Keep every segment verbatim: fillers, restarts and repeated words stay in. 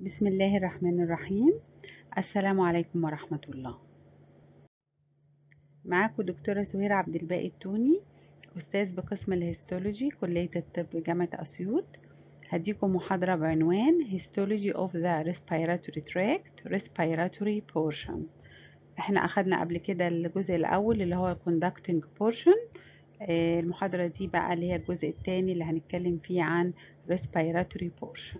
بسم الله الرحمن الرحيم. السلام عليكم ورحمة الله. معاكم دكتورة سهير عبد الباقي التوني، أستاذ بقسم الهيستولوجي كلية الطب جامعة أسيوط. هديكم محاضرة بعنوان Histology of the Respiratory Tract Respiratory Portion. احنا أخدنا قبل كده الجزء الأول اللي هو Conducting Portion. المحاضرة دي بقى اللي هي الجزء الثاني اللي هنتكلم فيه عن Respiratory Portion.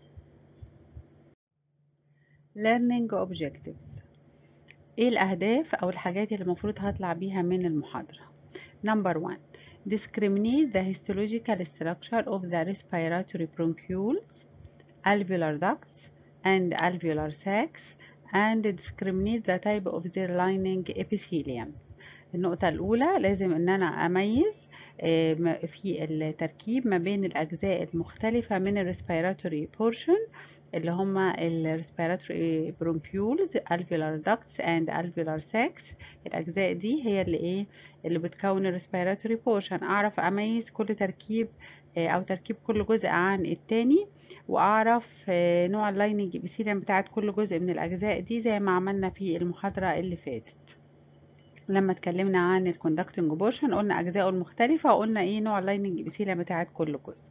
Learning Objectives. ايه الاهداف او الحاجات اللي المفروض هطلع بيها من المحاضرة؟ Number one, discriminate the histological structure of the respiratory bronchioles, alveolar ducts and alveolar sacs, and discriminate the type of their lining epithelium. النقطة الأولى لازم إن أنا أميز في التركيب ما بين الأجزاء المختلفة من الريسبيراتوري بورشن اللي هما الريسبيراتوري برونكيولز alveolar ducts and alveolar sacs. الأجزاء دي هي اللي إيه اللي بتكون الريسبيراتوري بورشن. أعرف أميز كل تركيب أو تركيب كل جزء عن التاني، وأعرف نوع اللايننج ابيثيليوم بتاعت كل جزء من الأجزاء دي زي ما عملنا في المحاضرة اللي فاتت لما اتكلمنا عن الكوندكتنج بورشن. قلنا اجزائه المختلفه وقلنا ايه نوع اللايننج ابيثيليوم بتاعت كل جزء.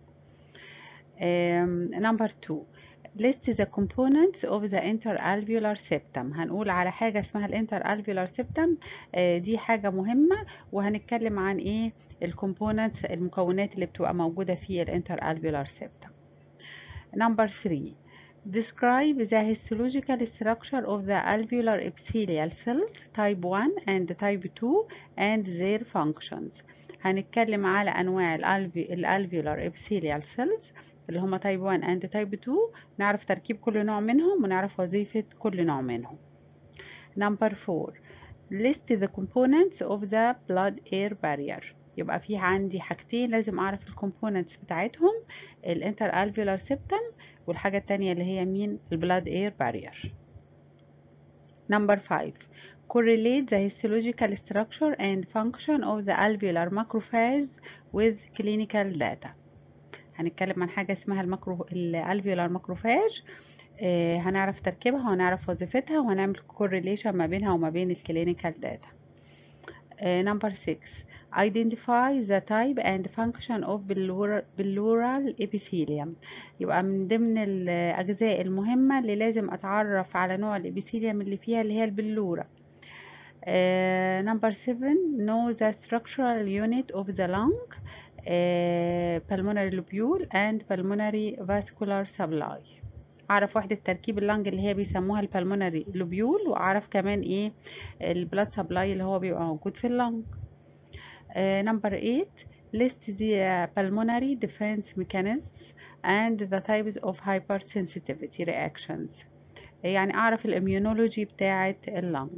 نمبر اتنين, list the components of the interalveolar septum. هنقول على حاجه اسمها الانترالفيولار septum. دي حاجه مهمه، وهنتكلم عن ايه الكومبوننتس المكونات اللي بتبقى موجوده في الانترالفيولار septum. نمبر تلاتة, describe the histological structure of the alveolar epithelial cells type one and type two and their functions. هنتكلم على أنواع الالفيولار epithelial cells اللي هما type one and type two، نعرف تركيب كل نوع منهم ونعرف وظيفة كل نوع منهم. Number four, list the components of the blood-air barrier. يبقى في عندي حاجتين لازم أعرف الكومبوننتس بتاعتهم، الانترالفيولار septum والحاجة التانية اللي هي مين البلاد اير بارير. Number five, correlate the histological structure and function of the alveolar macrophage with clinical data. هنتكلم عن حاجة اسمها الماكرو الالفيولار ماكروفاج. آه هنعرف تركيبها وهنعرف وظيفتها وهنعمل correlation ما بينها وما بين الكلينيكال داتا. Uh, number six, identify the type and function of pleural epithelium. يبقى من ضمن الأجزاء المهمة اللي لازم أتعرف على نوع الإبيثيليوم اللي فيها اللي هي البلورة. uh, number seven, know the structural unit of the lung, uh, pulmonary lobule and pulmonary vascular supply. اعرف وحدة تركيب اللنج اللي هي بيسموها البلمونري لوبيول، واعرف كمان ايه البلاد سبلاي اللي هو بيبقى موجود في اللنج. نمبر eight, list the pulmonary defense mechanisms and the types of hypersensitivity reactions. يعني اعرف الاميونولوجي بتاعة اللنج.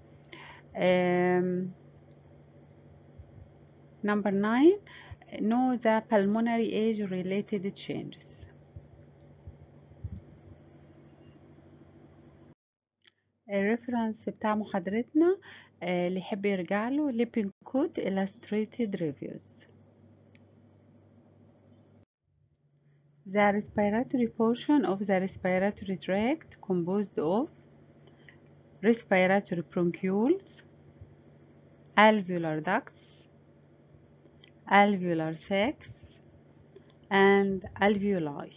نمبر nine, know the pulmonary age related changes. الريفرنس بتاع محاضرتنا اللي يحب يرجع له Lippincott Illustrated Reviews. The respiratory portion of the respiratory tract composed of respiratory bronchioles, alveolar ducts, alveolar sacs and alveoli.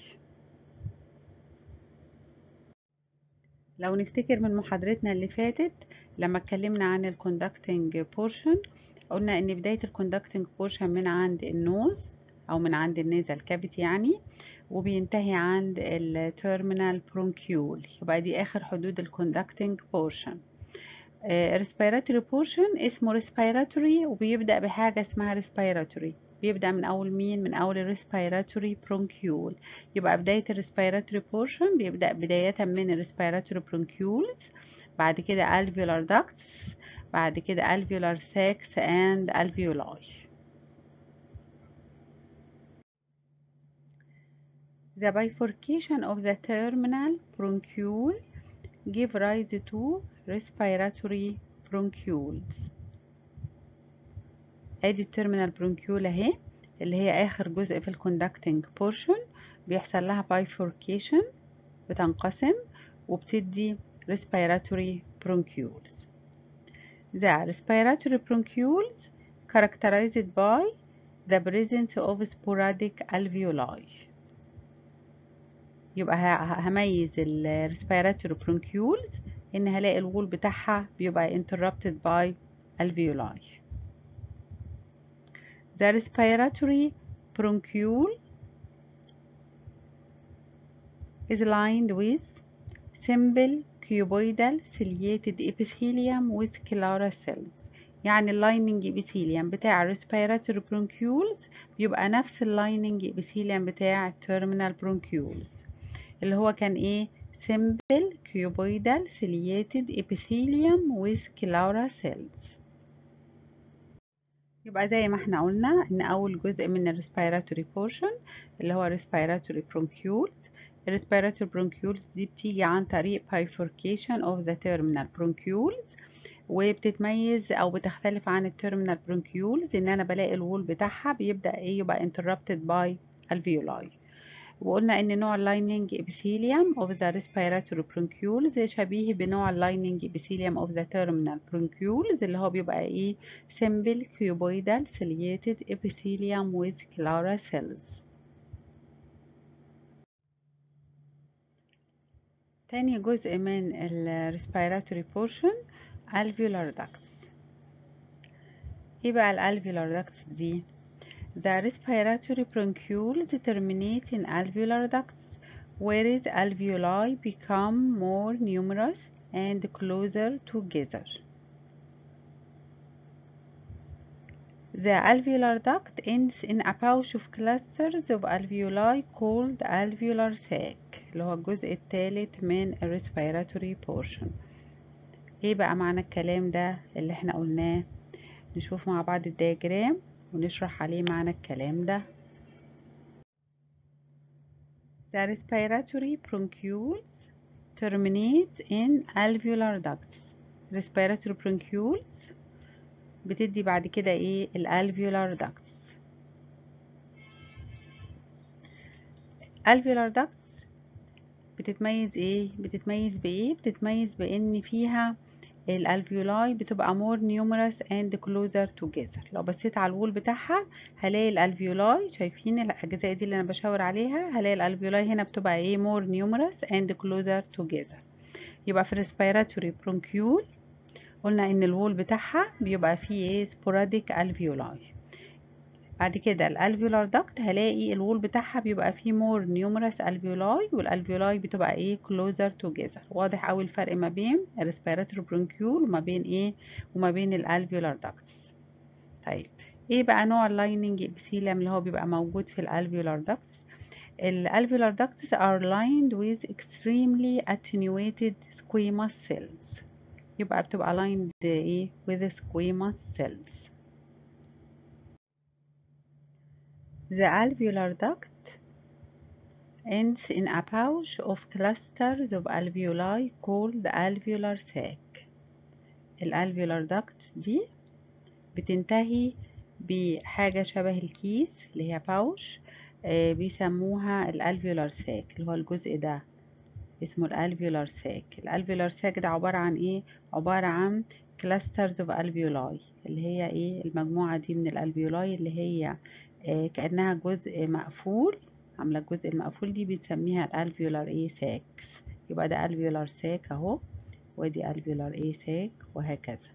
لو نفتكر من محاضرتنا اللي فاتت لما اتكلمنا عن الكوندكتنج بورشن، قلنا ان بداية الكوندكتنج بورشن من عند النوز او من عند النيزل كافيتي يعني، وبينتهي عند التيرمينال برونكيول. يبقى دي اخر حدود الكوندكتنج بورشن. الريسبيراتوري بورشن اسمه ريسبيراتوري وبيبدأ بحاجة اسمها ريسبيراتوري. بيبدأ من أول مين؟ من أول الريسبيراتوري برونكيول. يبقى بداية الريسبيراتوري بورشن بيبدأ بداية من الريسبيراتوري برونكيولز، بعد كده alveolar ducts، بعد كده alveolar sacs and alveoli. The bifurcation of the terminal bronchiole give rise to respiratory bronchioles. ادي التيرمينال برونكيول اهي اللي هي اخر جزء في الكوندكتنج بورشن، بيحصل لها bifurcation بتنقسم وبتدي respiratory bronchioles. The respiratory bronchioles characterized by the presence of sporadic alveoli. يبقى هميز ال respiratory bronchioles ان هلاقي الوول بتاعها بيبقى interrupted by alveoli. The respiratory bronchiole is lined with simple cuboidal ciliated epithelium with scleral cells. يعني اللايننج ابيثيليوم بتاع الريسبيراتوري برونكيولز بيبقى نفس اللايننج ابيثيليوم بتاع التيرمينال برونكيولز اللي هو كان ايه simple cuboidal ciliated epithelium with scleral cells. يبقى زي ما احنا قلنا ان اول جزء من الريسبيراتوري بورشن اللي هو respiratory bronchioles. الريسبيراتوري bronchioles دي بتيجي عن طريق bifurcation of the terminal bronchioles وبتتميز او بتختلف عن التيرمينال bronchioles ان انا بلاقي الوول بتاعها بيبدأ ايه يبقى interrupted by alveoli. وقلنا ان نوع اللايننج epithelium of the respiratory bronchioles شبيه بنوع اللايننج epithelium of the terminal bronchioles اللي هو بيبقى ايه simple cuboidal ciliated epithelium with scleral cells. تاني جزء من ال respiratory portion alveolar ducts. ايه بقى ال alveolar ducts دي؟ The respiratory bronchioles terminate in alveolar ducts whereas alveoli become more numerous and closer together. The alveolar duct ends in a pouch of clusters of alveoli called alveolar sac اللي هو الجزء الثالث من ال respiratory portion. ايه بقى معنى الكلام ده اللي احنا قلناه؟ نشوف مع بعض الدياجرام ونشرح عليه معنى الكلام ده. The respiratory bronchioles terminate in alveolar ducts. respiratory bronchioles بتدي بعد كده ايه ال alveolar ducts. alveolar ducts بتتميز ايه بتتميز بايه بتتميز بان فيها الالفيولاي بتبقى more numerous and closer together. لو بصيت على الوول بتاعها هلاقي الالفيولاي شايفين الاجزاء دي اللي انا بشاور عليها هلاقي الالفيولاي هنا بتبقى ايه more numerous and closer together. يبقى في respiratory bronchiole قلنا ان الوول بتاعها بيبقى فيه ايه sporadic alveoli. بعد كده الالفيولار داكت هلاقي الوول بتاعها بيبقى فيه more numerous alveoli والالفيولاي بتبقى ايه closer together. واضح قوي الفرق ما بين الريسبيراتوري برونكيول وما بين ايه وما بين الالفيولار داكتس. طيب ايه بقى نوع اللايننج ابيثيليوم اللي هو بيبقى موجود في الالفيولار داكتس؟ الالفيولار داكتس are lined with extremely attenuated squamous cells. يبقى بتبقى lined ايه with squamous cells. The alveolar duct ends in a pouch of clusters of alveoli called alveolar sac. الالفيولار duct دي بتنتهي بحاجة شبه الكيس اللي هي pouch آه بيسموها الالفيولار sac اللي هو الجزء ده اسمه الالفيولار sac. الالفيولار sac ده عبارة عن ايه؟ عبارة عن clusters of alveoli اللي هي ايه المجموعة دي من الالفيولاي اللي هي آه كأنها جزء مقفول. عاملة الجزء المقفول دي بنسميها الالفيولار ايه ساكس. يبقى ده الفيولار ساك اهو ودي الفيولار ايه ساك وهكذا.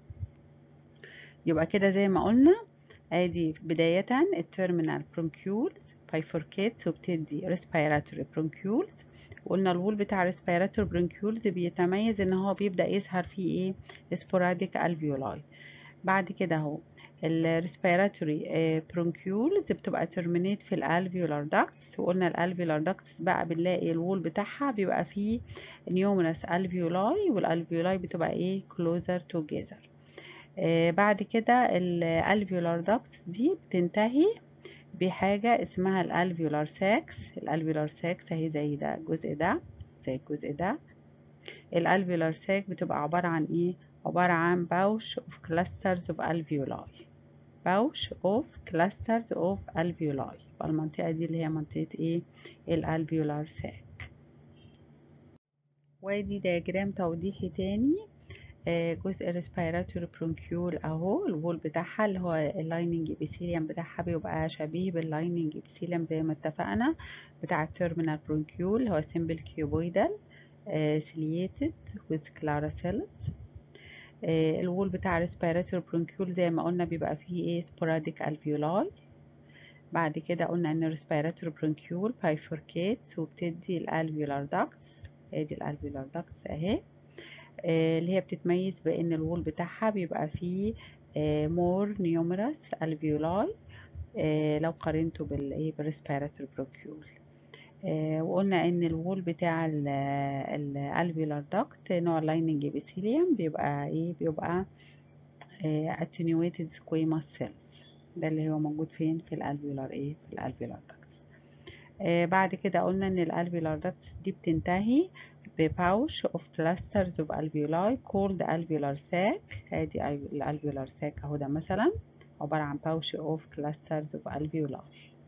يبقى كده زي ما قلنا ادي بداية التيرمينال برونكيولز bifurcates وبتدي respiratory bronchioles. وقلنا الوول بتاع respiratory bronchioles بيتميز ان هو بيبدأ يظهر فيه ايه sporadic alveoli. بعد كده اهو الريسبيراتوري برونكيولز بتبقى ترمينيت في الالفيولار داكتس. وقلنا الالفيولار داكتس بقى بنلاقي الوول بتاعها بيبقى فيه نيومرس الفيولاي والالفيولاي بتبقى ايه كلوزر توجذر. آه بعد كده الالفيولار داكتس دي بتنتهي بحاجة اسمها الالفيولار ساكس. الالفيولار ساكس اهي زي ده الجزء ده زي الجزء ده. الالفيولار ساك بتبقى عبارة عن ايه عبارة عن pouch of clusters of alveoli. pouch of clusters of alveoli. المنطقة دي اللي هي منطقة ايه الالفيولار ساك. وادي دياجرام توضيحي تاني. آه، جزء respiratory bronchiole اهو الوول بتاعها اللي هو اللايننج ابيثيليوم بتاعها بيبقى شبيه باللايننج ابيثيليوم زي ما اتفقنا بتاع التيرمينال برونكيول، هو simple cuboidal آه، ciliated with clara cells. آه، الوول بتاع respiratory bronchiole زي ما قلنا بيبقى فيه ايه sporadic alveoli. بعد كده قلنا ان respiratory bronchiole bifurcates وبتدي الالفيولار ducts، ادي الالفيولار ducts اهي، آه، اللي هي بتتميز بان الوول بتاعها بيبقى فيه آه، more numerous alveoli آه، لو قارنته بالايه بالrespiratory bronchiole. آه، وقلنا ان الوول بتاع الالفيولار duct نوع lining epithelium بيبقى ايه بيبقى آه، attenuated squamous cells، ده اللي هو موجود فين في الالفيولار ايه في الالفيولار ducts. آه بعد كده قلنا ان الالفيولار ducts دي بتنتهي بباوش of clusters of alveoli called alveolar sac. ادي الالفيولار sac اهو، ده مثلا عبارة عن باوش of clusters of alveoli.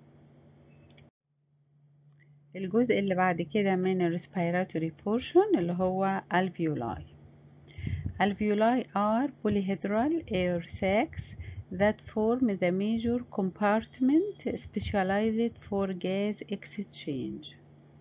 الجزء اللي بعد كده من ال respiratory portion اللي هو alveoli. Alveoli are polyhedral air sacs that form the major compartment specialized for gas exchange.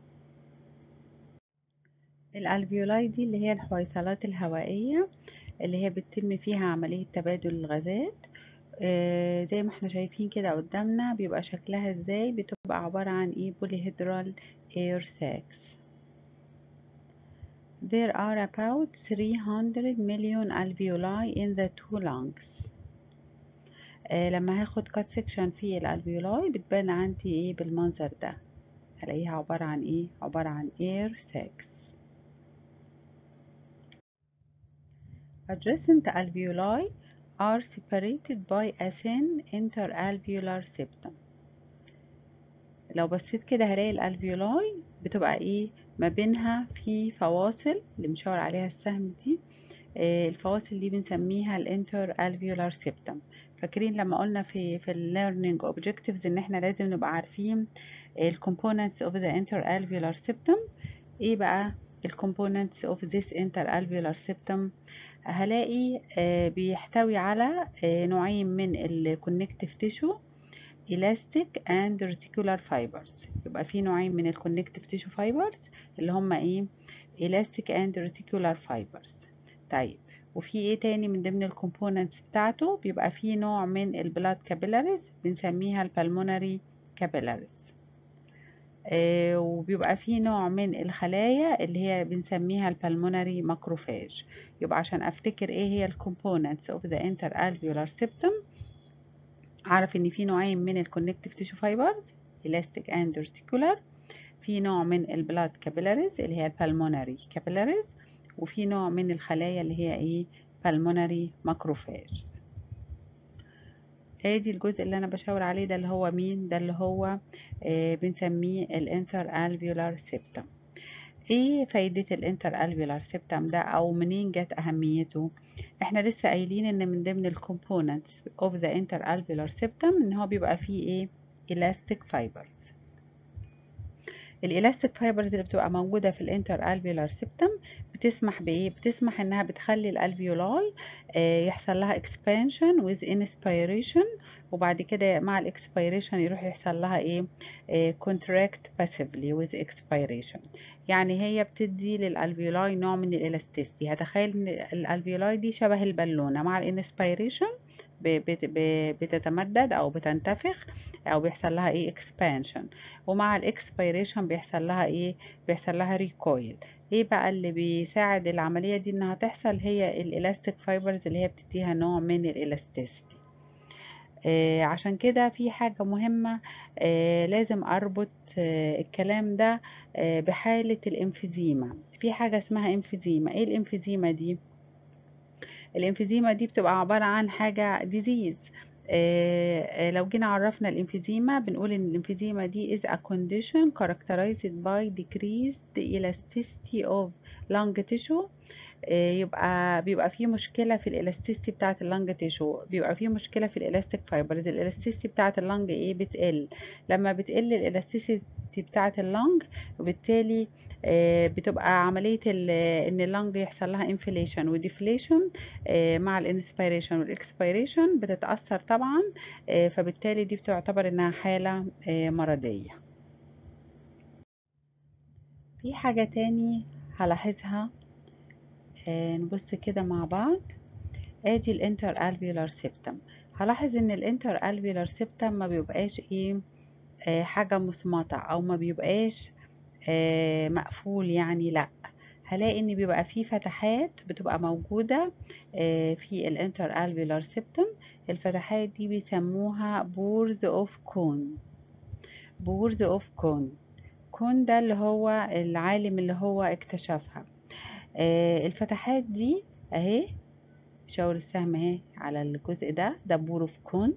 الالفيولاي دي اللي هي الحويصلات الهوائية اللي هي بتتم فيها عملية تبادل الغازات. آه زي ما احنا شايفين كده قدامنا بيبقى شكلها ازاي، بتبقى عبارة عن ايه polyhedral air sacs. There are about three hundred million alveoli in the two lungs. آه لما هاخد cut section في الالفيولاي بتبان عندي ايه بالمنظر ده، هلاقيها عبارة عن ايه عبارة عن air sacs. Adjacent alveoli are separated by a thin interalveolar septum. لو بصيت كده هلاقي الالفيولاي بتبقى ايه ما بينها في فواصل اللي مشاور عليها السهم دي. آه الفواصل دي بنسميها الانتر الفيولار سيبتم. فاكرين لما قلنا في في الليرنينج اوبجكتيفز ان احنا لازم نبقى عارفين الكومبوننتس اوف ذا انتر الفيولار سيبتم. ايه بقى الكومبوننتس اوف ذيس انتر الفيولار سيبتم؟ هلاقي آه بيحتوي على آه نوعين من الكونكتيف تيشو elastic and reticular fibers. يبقى في نوعين من الكونكتيف تيشو فايبرز اللي هم ايه elastic and reticular fibers. طيب وفي ايه تاني من ضمن الكومبوننتس بتاعته؟ بيبقى في نوع من البلاد كابيلاريز بنسميها البلمونري كابيلاريز. آه وبيبقى في نوع من الخلايا اللي هي بنسميها البلمونري ماكروفاج. يبقى عشان افتكر ايه هي الكومبوننتس اوف ذا انتر الفيولار سيبتم اعرف ان في نوعين من الكونكتيف تيشو فايبرز elastic and reticular، في نوع من البلاد كابيلاريز اللي هي البلمونري كابيلاريز، وفي نوع من الخلايا اللي هي ايه pulmonary macrophages. ادي الجزء اللي انا بشاور عليه ده اللي هو مين ده اللي هو آه بنسميه الانتر الفيولار سيبتم. ايه فايدة الانتر الفيولار سيبتم ده او منين جت اهميته؟ احنا لسه قايلين ان من ضمن الكومبوننتس اوف ذا انتر الفيولار سيبتم ان هو بيبقى فيه ايه elastic fibers. الالاستيك فايبرز اللي بتبقى موجوده في الانتر الفيولار سيبتم بتسمح بايه بتسمح انها بتخلي الالفيولاي آه يحصل لها اكسبانشن with inspiration، وبعد كده مع الاكسبيريشن يروح يحصل لها ايه آه contract passively with expiration. يعني هي بتدي للالفيولاي نوع من الالاستيستي. هتخيل ان الالفيولاي دي شبه البالونه، مع الانسبيريشن بتتمدد او بتنتفخ او بيحصل لها ايه expansion، ومع الاكسبيريشن بيحصل لها ايه بيحصل لها ريكويل. ايه بقى اللي بيساعد العمليه دي انها تحصل؟ هي الالاستيك فايبرز اللي هي بتديها نوع من الالاستيستي. آه عشان كده في حاجة مهمة آه لازم أربط آه الكلام ده آه بحالة الإمفيزيما. في حاجة اسمها إمفيزيما. إيه الإمفيزيما دي؟ الإمفيزيما دي بتبقى عبارة عن حاجة ديزيز. آه لو جينا عرفنا الإمفيزيما بنقول إن الإمفيزيما دي is a condition characterized by decreased elasticity of lung tissue يبقى بيبقى فيه مشكلة في الالاستيسيتي بتاعة اللنج تيشو، بيبقى فيه مشكلة في الالاستيك فايبرز. الالاستيسيتي بتاعة اللنج ايه بتقل، لما بتقل الالاستيسيتي بتاعة اللنج وبالتالي آه، بتبقى عملية ان اللنج يحصل لها انفليشن وديفليشن مع الانسبيريشن والاكسبيريشن بتتأثر طبعا، آه، فبالتالي دي بتعتبر انها حالة آه، مرضية. في حاجة تاني هلاحظها، آه، نبص كده مع بعض. ادي الانتر الفيولار سيبتم، هلاحظ ان الانتر الفيولار سيبتم ما بيبقاش ايه آه حاجة مصمتة او ما بيبقاش آه مقفول، يعني لا، هلاقي ان بيبقى فيه فتحات بتبقى موجودة آه في الانتر الفيولار سيبتم. الفتحات دي بيسموها بورز اوف كون. بورز اوف كون، كون ده اللي هو العالم اللي هو اكتشفها. آه الفتحات دي اهي، شاور السهم اهي على الجزء ده، ده بور اوف كون.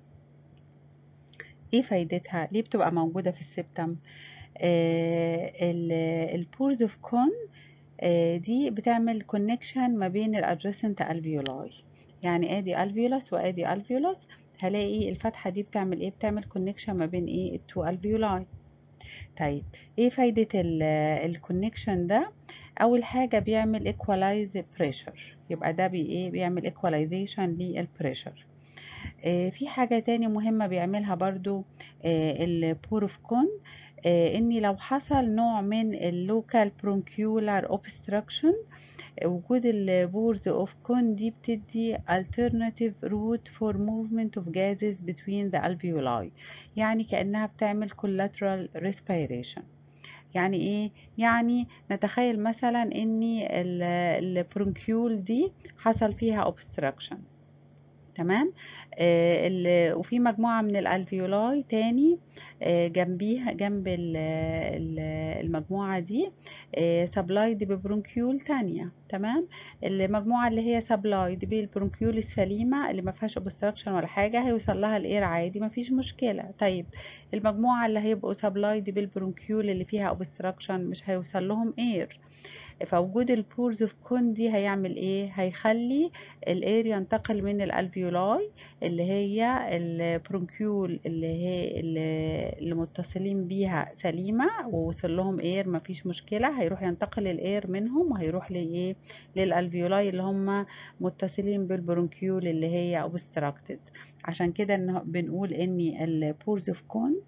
ايه فايدتها؟ ليه بتبقى موجودة في السبتم؟ آه البورز اوف كون آه دي بتعمل كونكشن ما بين الادجacent الفيولاي، يعني ادي الفيولس وادي الفيولس، هلاقي الفتحة دي بتعمل ايه؟ بتعمل كونكشن ما بين ايه التو الفيولاي. طيب ايه فايدة الكونكشن ده؟ اول حاجة بيعمل equalize pressure، يبقى ده بي ايه بيعمل equalization للبريشر. آه في حاجة تاني مهمة بيعملها برضو آه البور اوف كون، آه اني لو حصل نوع من اللوكال برونكيولار اوبستراكشن، وجود البورز اوف كون دي بتدي alternative route for movement of gases between the alveoli، يعني كأنها بتعمل collateral respiration. يعني ايه؟ يعني نتخيل مثلا ان البرونكيول دي حصل فيها obstruction، تمام، آه وفي مجموعة من الالفيولاي تاني آه جنبيها، جنب ال ال المجموعة دي آه سبلايد ببرونكيول تانية، تمام. المجموعة اللي هي سبلايد بالبرونكيول السليمة اللي ما فيهاش اوبستراكشن ولا حاجة هيوصل لها الاير عادي، ما فيش مشكلة. طيب المجموعة اللي هيبقوا سبلايد بالبرونكيول اللي فيها اوبستراكشن مش هيوصل لهم اير، فوجود البورز اوف كون دي هيعمل ايه؟ هيخلي الاير ينتقل من الالفيولاي اللي هي البرونكيول اللي هي اللي متصلين بيها سليمة ووصل لهم اير مفيش مشكلة، هيروح ينتقل الاير منهم وهيروح لايه للالفيولاي اللي هم متصلين بالبرونكيول اللي هي اوبستراكتد. عشان كده بنقول ان البورز اوف كون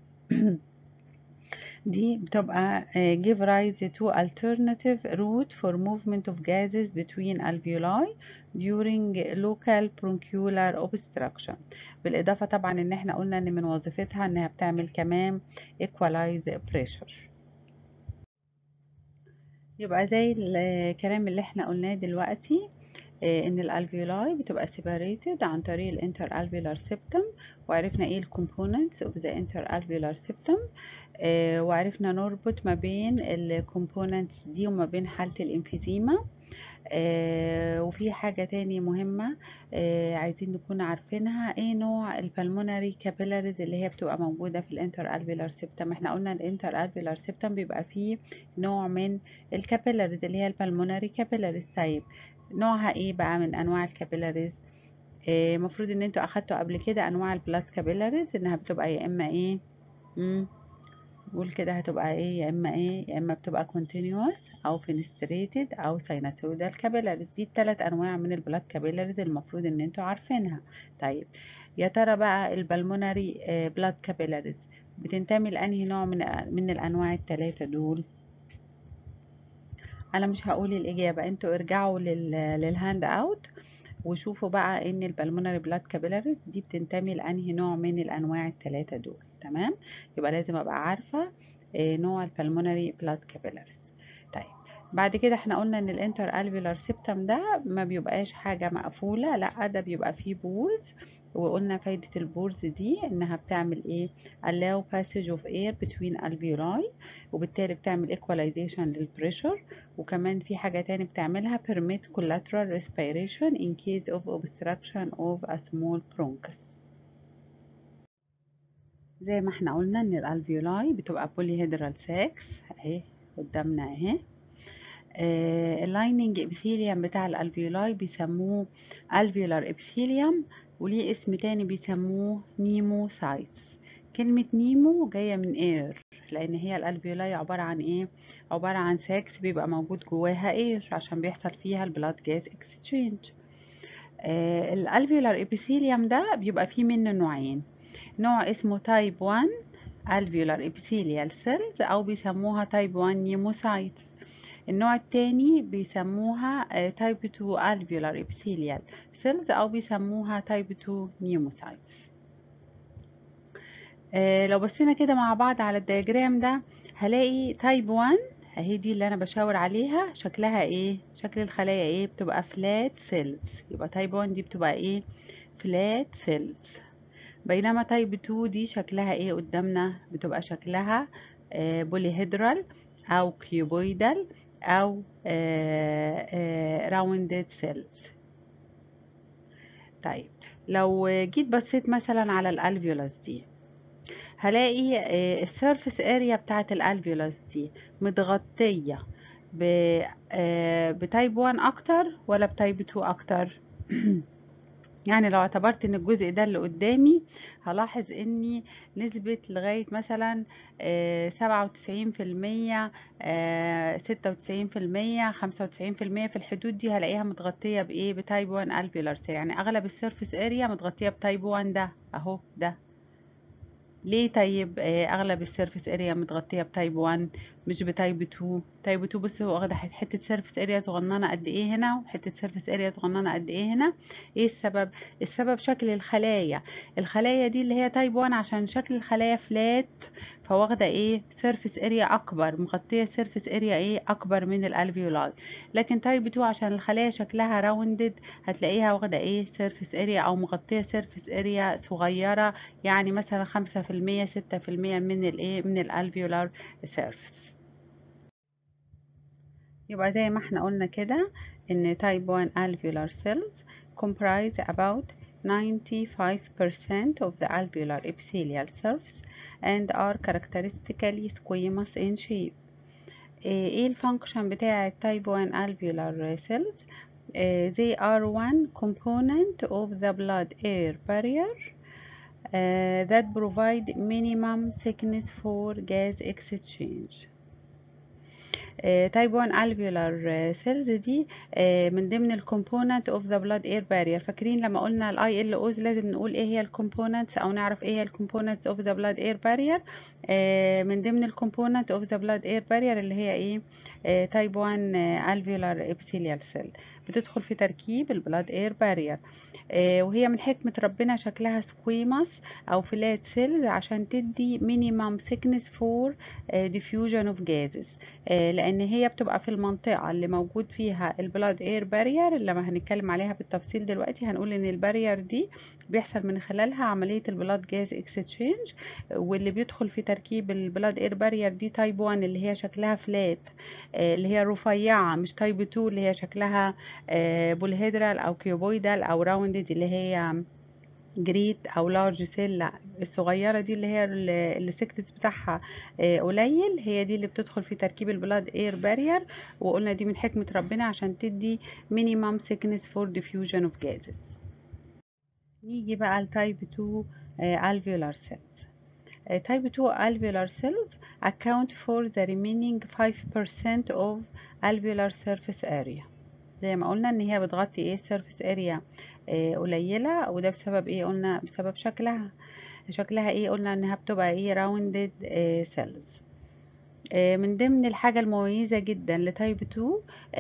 دي بتبقى give rise to alternative route for movement of gases between alveoli during local bronchial obstruction. بالإضافة طبعا إن احنا قلنا إن من وظيفتها إنها بتعمل كمان equalize pressure. يبقى زي الكلام اللي احنا قلناه دلوقتي ان الالفيولاي بتبقى separated عن طريق الانتر الفيولار سيبتم، وعرفنا ايه الكومبوننتس اوف ذا انتر الفيولار سيبتم، وعرفنا نربط ما بين الكومبوننتس دي وما بين حالة الانفيزيما. آه وفي حاجة تاني مهمة آه عايزين نكون عارفينها، ايه نوع البلمونري كابيلاريز اللي هي بتبقى موجودة في الانتر الفيولار سيبتم. احنا قلنا الانتر الفيولار سيبتم بيبقى فيه نوع من الكابيلاريز اللي هي البلمونري كابيلاريز. طيب نوعها ايه بقى من انواع الكابيلاريز؟ المفروض ان انتوا اخدتوا قبل كده انواع البلاد كابيلاريز، انها بتبقى يا اما ايه مم. نقول كده هتبقى ايه، يا اما ايه، يا اما بتبقى continuous او fenestrated او sinusoidal capillaries. دي الثلاث انواع من البلاد كابيلاريز المفروض ان انتوا عارفينها. طيب يا ترى بقى البلمونري بلاد كابيلاريز بتنتمي لانهي نوع من من الانواع الثلاثه دول؟ انا مش هقول الاجابه، انتوا ارجعوا لل للهاند اوت وشوفوا بقى ان البلمونري بلاد كابيلاريز دي بتنتمي لانهي نوع من الانواع الثلاثه دول، تمام. يبقى لازم ابقى عارفه نوع البلمونري بلاد كابيلاريز. طيب بعد كده احنا قلنا ان الانتر الفيولار سيبتم ده ما بيبقاش حاجه مقفوله، لا ده بيبقى فيه بورز، وقلنا فايده البورز دي انها بتعمل ايه allow passage of air between alveoli، وبالتالي بتعمل equalization للبريشر. وكمان في حاجة تاني بتعملها permit collateral respiration in case of obstruction of a small bronchus. زي ما احنا قلنا ان الالفيولاي بتبقى polyhedral sacs اهي قدامنا اهي، اللايننج ابيثيليوم بتاع الالفيولاي بيسموه alveolar epithelium، وليه اسم تاني بيسموه نيموسايتس. كلمة نيمو جاية من اير، لان هي الالفيولاي عبارة عن ايه؟ عبارة عن ساكس بيبقى موجود جواها اير عشان بيحصل فيها البلاد جاز اكسشينج. الالفيولار ابيثيليوم ده بيبقى فيه منه نوعين، نوع اسمه تايب واحد alveolar epithelial cells او بيسموها تايب واحد نيموسايتس. النوع التاني بيسموها تايب اتنين alveolar epithelial cells او بيسموها تايب اتنين نيموسايتس. آه لو بصينا كده مع بعض على الدياجرام ده هلاقي تايب واحد اهي دي اللي انا بشاور عليها، شكلها ايه؟ شكل الخلايا ايه؟ بتبقى فلات سيلز. يبقى تايب واحد دي بتبقى ايه؟ فلات سيلز. بينما تايب اتنين دي شكلها ايه قدامنا؟ بتبقى شكلها آه بوليهيدرال او كيوبويدال او راوندد سيلز. طيب لو جيت بصيت مثلا على الالفيولاس دي هلاقي السيرفيس اريا بتاعت الالفيولاس دي متغطية بتايب واحد اكتر ولا بتايب اتنين اكتر؟ يعني لو اعتبرت ان الجزء ده اللي قدامي هلاحظ اني نسبة لغاية مثلا سبعة وتسعين في المية ستة وتسعين في المية خمسة وتسعين في المية في الحدود دي هلاقيها متغطية بايه؟ بتايب واحد الفيولار. يعني اغلب السيرفيس اريا متغطية بتايب واحد ده اهو ده. ليه طيب اغلب السيرفيس اريا متغطيه بتايب واحد مش بتايب اتنين؟ تايب اتنين بص هو واخده حته سيرفيس اريا صغننه قد ايه هنا وحته سيرفيس اريا صغننه قد ايه هنا. ايه السبب؟ السبب شكل الخلايا. الخلايا دي اللي هي تايب واحد عشان شكل الخلايا فلات فواخده ايه؟ سيرفيس اريا اكبر، مغطيه سيرفيس اريا ايه؟ اكبر من الالفيولاي. لكن تايب اتنين عشان الخلايا شكلها راوندد هتلاقيها واخده ايه؟ سيرفيس اريا او مغطيه سيرفيس اريا صغيره، يعني مثلا خمسة في المية ستة في المية من الايه؟ من الالفيولار سيرفيس. يبقى زي ما احنا قلنا كده ان type one alveolar cells comprise about ninety-five percent of the alveolar epithelial surface and are characteristically squamous in shape. ايه الفانكشن بتاع type one alveolar cells؟ they are one component of the blood-air barrier Uh, that provide minimum thickness for gas exchange. تايب واحد alveolar cells دي من ضمن الكومبوننت اوف ذا بلاد اير بارير. فاكرين لما قلنا الاي ال اوز لازم نقول ايه هي الكومبوننتس او نعرف ايه هي الكومبوننتس اوف ذا بلاد اير بارير. من ضمن الكومبوننت اوف ذا بلاد اير بارير اللي هي ايه؟ تايب واحد alveolar epithelial cell بتدخل في تركيب البلاد اير بارير، وهي من حكمة ربنا شكلها سكويماس او فلات سيلز عشان تدي مينيمم ثيكنس فور ديفيوجن اوف جازز، لان هي بتبقى في المنطقة اللي موجود فيها البلاد اير بارير اللي لما هنتكلم عليها بالتفصيل دلوقتي هنقول ان البارير دي بيحصل من خلالها عملية البلاد جاز اكسشينج، واللي بيدخل في تركيب البلاد اير بارير دي تايب واحد اللي هي شكلها فلات اللي هي رفيعة، مش تايب اتنين اللي هي شكلها بولهيدرال او كيوبويدال او راوندد اللي هي جريت او لارج سيل. الصغيره دي اللي هي السكتس بتاعها قليل هي دي اللي بتدخل في تركيب البلاد اير بارير، وقلنا دي من حكمه ربنا عشان تدي مينيمم ثيكنس فور ديفيوجن اوف جازز. نيجي بقى لتايب اتنين alveolar cells. type two alveolar cells account for the remaining five percent of alveolar surface area. زي ما قلنا ان هي بتغطي ايه؟ سيرفيس اريا قليله، وده بسبب ايه؟ قلنا بسبب شكلها. شكلها ايه؟ قلنا انها بتبقى ايه؟ راوندد سيلز. من ضمن الحاجة المميزة جدا لتايب اتنين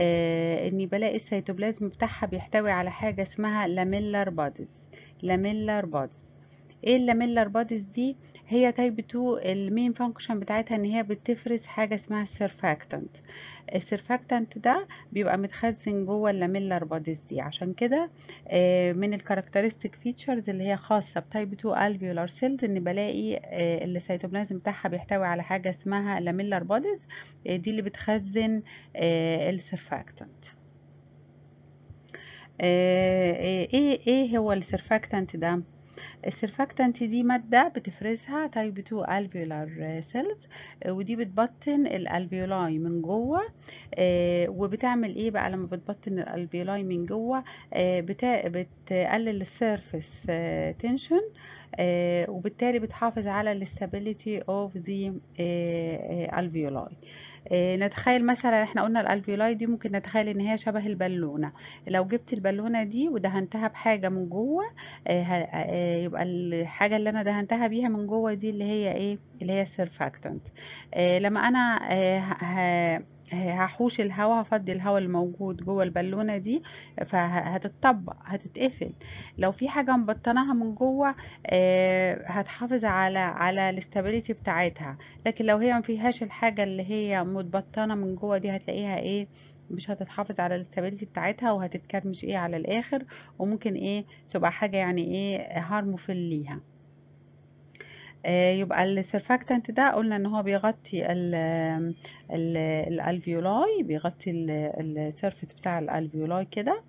اني بلاقي السيتوبلازم بتاعها بيحتوي على حاجة اسمها لاميلر بوديز. لاميلر بوديز ايه اللاميلر بوديز دي؟ هي تايب اتنين المين فانكشن بتاعتها ان هي بتفرز حاجة اسمها السيرفاكتنت. السيرفاكتنت ده بيبقى متخزن جوه اللاميلر بوديز دي، عشان كده من الكاركترستيك فيتشرز اللي هي خاصة بتايب اتنين alveolar cells ان بلاقي السيتوبلازم بتاعها بيحتوي على حاجة اسمها لاميلر بوديز، دي اللي بتخزن السيرفاكتنت. ايه ايه هو السيرفاكتنت ده؟ السيرفاكتانت دي مادة بتفرزها تايب اتنين alveolar cells، ودي بتبطن الالفيولاي من جوه. آه، وبتعمل ايه بقى لما بتبطن الالفيولاي من جوه؟ آه، بتا... بتقلل السيرفيس تنشن، وبالتالي بتحافظ على الاستابيليتي اوف ذا الفيولاي. آه، نتخيل مثلا، احنا قلنا الالفيولاي دي ممكن نتخيل ان هي شبه البالونة. لو جبت البالونة دي ودهنتها بحاجة من جوه، آه، ه- آه، يبقى الحاجة اللي انا دهنتها بيها من جوه دي اللي هي ايه؟ اللي هي السيرفاكتنت. لما انا آه، ه- ه- هحوش الهواء، هفضي الهواء الموجود جوه البالونة دي، فهتتطبق هتتقفل. لو في حاجة مبطناها من جوه، آه، هتحافظ على على الاستابيليتي بتاعتها. لكن لو هي ما فيهاش الحاجة اللي هي متبطنة من جوه دي، هتلاقيها ايه؟ مش هتتحافظ على الاستابيليتي بتاعتها، وهتتكرمش ايه على الاخر، وممكن ايه تبقى حاجة يعني ايه هارمفul ليها. آه، يبقى السيرفاكتنت ده قلنا ان هو بيغطي ال ال الالفيولاي، بيغطي السيرفيس بتاع الالفيولاي كده،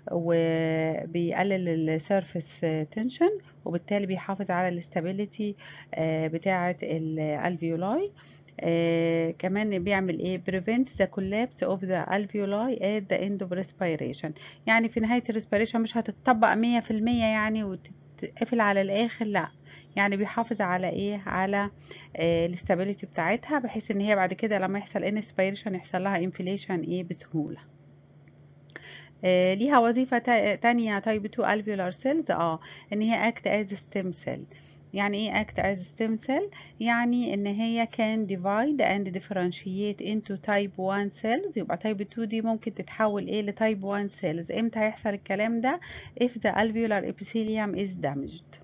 وبيقلل السيرفيس تنشن، وبالتالي بيحافظ على الاستابيليتي بتاعة الالفيولاي. آه كمان بيعمل ايه؟ prevent the collapse of the alveoli at the end of respiration. يعني في نهاية الريسبيريشن مش هتتطبق مية في المية يعني وتتقفل على الاخر، لا، يعني بيحافظ على ايه؟ على الاستابيليتي بتاعتها، بحيث ان هي بعد كده لما يحصل انسبيريشن يحصل لها انفليشن ايه؟ بسهولة. آه، ليها وظيفة تا- تانية تايب اتنين alveolar cells، اه ان هي act as stem cell. يعني ايه act as stem cell؟ يعني ان هي can divide and differentiate into type one cells. يبقى type اتنين دي ممكن تتحول ايه؟ لtype one cells. امتى هيحصل الكلام ده؟ if the alveolar epithelium is damaged.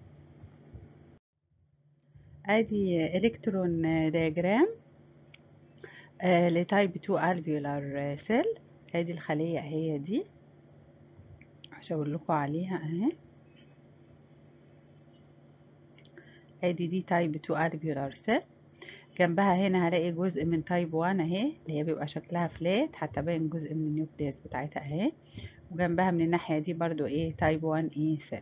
ادي الكترون دياجرام لتايب اتنين alveolar cell. ادي الخلية اهي دي، هشاور لكم عليها اهي. ادي دي تايب اتنين alveolar cell. جنبها هنا هلاقي جزء من تايب واحد اهي، اللي هي بيبقى شكلها فلات حتى باين جزء من النيوكليوس بتاعتها اهي. وجنبها من الناحية دي برضو ايه؟ تايب واحد ايه سيل.